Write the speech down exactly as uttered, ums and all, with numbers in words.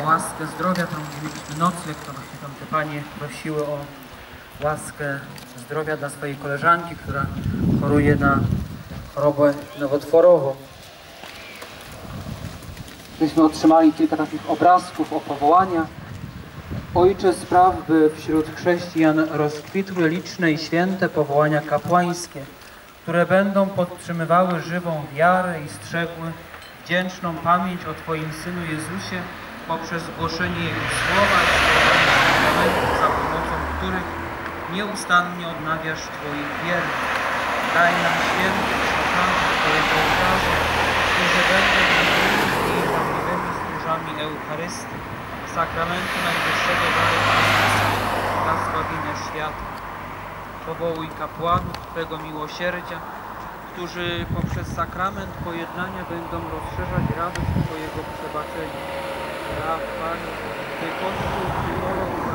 łaskę zdrowia, tam gdzie mieliśmy nocleg, to właśnie tam te panie prosiły o łaskę zdrowia dla swojej koleżanki, która choruje na chorobę nowotworową. Myśmy otrzymali kilka takich obrazków o powołaniach. Ojcze, spraw, by wśród chrześcijan rozkwitły liczne i święte powołania kapłańskie, które będą podtrzymywały żywą wiarę i strzegły wdzięczną pamięć o Twoim Synu Jezusie poprzez głoszenie Jego słowa i składanie sakramentów, za pomocą których nieustannie odnawiasz Twoich wiernych. Daj nam świętych szlachetnych Twojego obrazu, którzy będą niewinnymi i żarliwymi stróżami Eucharystii, sakramentu najwyższego daru Jezusa dla zbawienia świata. Powołuj kapłanów Twego miłosierdzia, którzy poprzez sakrament pojednania będą rozszerzać radość Twojego przebaczenia. Praw Panie, by Kościół przyjmował